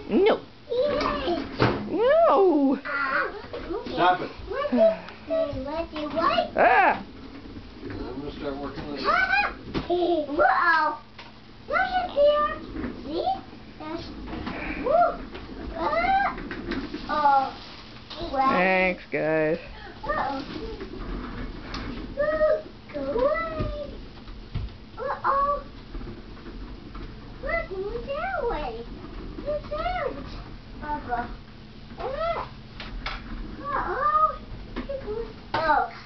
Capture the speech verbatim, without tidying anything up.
No. No. Stop it. Ah. I'm gonna start working on it. Whoa. Look at here. See? That's. Woo. Ah. Oh. Well. Thanks, guys. Uh-oh. Ooh, go away. Uh-oh. Look, move that way. Move that. Uh-oh. Uh-oh. Oh.